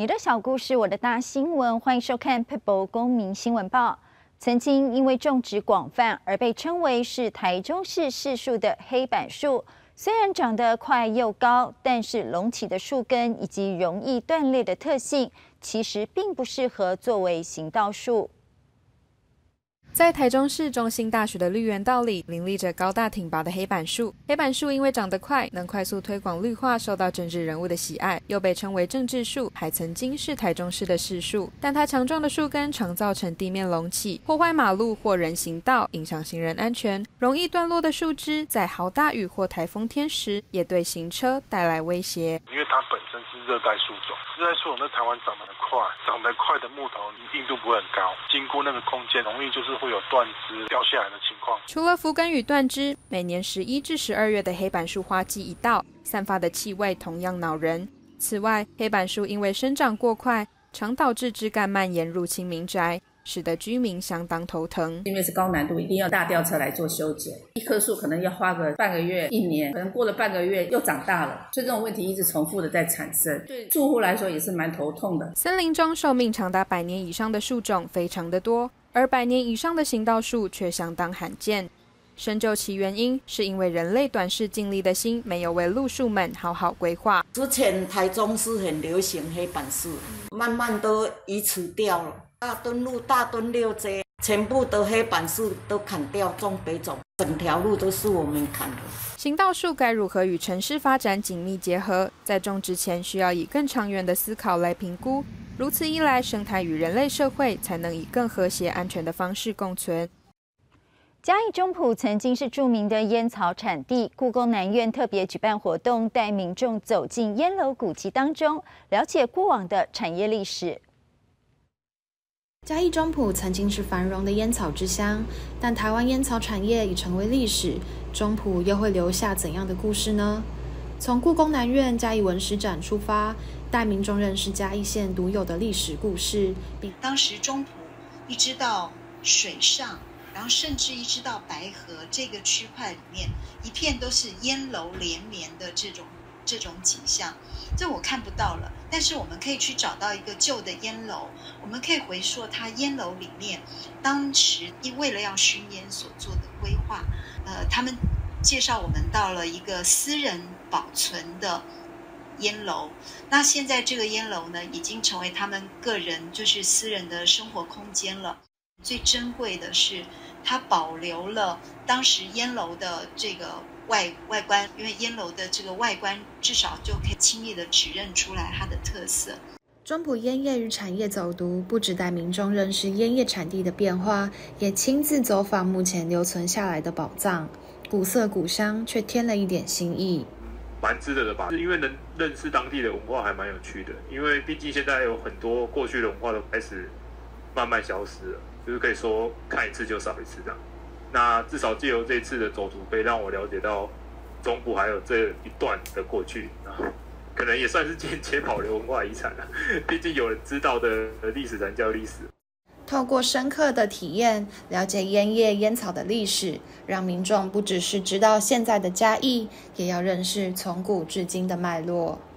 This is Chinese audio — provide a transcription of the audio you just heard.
你的小故事，我的大新闻，欢迎收看 People 公民新闻报。曾经因为种植广泛而被称为是台中市市树的黑板树，虽然长得快又高，但是隆起的树根以及容易断裂的特性，其实并不适合作为行道树。 在台中市中兴大学的绿园道里，林立着高大挺拔的黑板树。黑板树因为长得快，能快速推广绿化，受到政治人物的喜爱，又被称为政治树，还曾经是台中市的市树。但它强壮的树根常造成地面隆起，破坏马路或人行道，影响行人安全。容易断落的树枝，在豪大雨或台风天时，也对行车带来威胁。 因为它本身是热带树种，热带树种在台湾长得快，长得快的木头硬度不会很高，经过那个空间容易就是会有断枝掉下来的情况。 除了枯根与断枝，每年11至12月的黑板树花季一到，散发的气味同样恼人。此外，黑板树因为生长过快，常导致枝干蔓延入侵民宅，使得居民相当头疼。 因为是高难度，一定要大吊车来做修剪，一棵树可能要花个半个月、1年，可能过了半个月又长大了，所以这种问题一直重复的在产生，对住户来说也是蛮头痛的。 森林中寿命长达100年以上的树种非常的多，而100年以上的行道树却相当罕见。深究其原因，是因为人类短视近利的心没有为路树们好好规划。 之前台中是很流行黑板树，慢慢都移除掉了。大墩路、大墩六街，全部的黑板树都砍掉，种北种，整条路都是我们砍的。 行道树该如何与城市发展紧密结合？在种植前需要以更长远的思考来评估，如此一来，生态与人类社会才能以更和谐安全的方式共存。 嘉义中埔曾经是著名的烟草产地，故宫南院特别举办活动，带民众走进烟楼古迹当中，了解过往的产业历史。 嘉义中埔曾经是繁荣的烟草之乡，但台湾烟草产业已成为历史，中埔又会留下怎样的故事呢？从故宫南院嘉义文史展出发，带民众认识嘉义县独有的历史故事。 当时中埔一直到水上，然后甚至一直到白河这个区块里面，一片都是烟楼连绵的这种景象，这我看不到了。但是我们可以去找到一个旧的烟楼，我们可以回溯它烟楼里面当时为了要熏烟所做的规划。他们介绍我们到了一个私人保存的烟楼，那现在这个烟楼呢，已经成为他们个人就是私人的生活空间了。最珍贵的是，它保留了当时烟楼的这个外观，因为烟楼的这个外观至少就可以轻易的指认出来它的特色。 中埔烟业与产业走读，不只带民众认识烟业产地的变化，也亲自走访目前留存下来的宝藏，古色古香，却添了一点新意。 蛮值得的吧，因为能认识当地的文化还蛮有趣的，因为毕竟现在有很多过去的文化都开始慢慢消失了，就是可以说看一次就少一次这样。那至少借由这次的走读，可以让我了解到中埔还有这一段的过去，可能也算是间接保留文化遗产了。毕竟有人知道的历史才叫历史。 透过深刻的体验，了解烟叶烟草的历史，让民众不只是知道现在的嘉义，也要认识从古至今的脉络。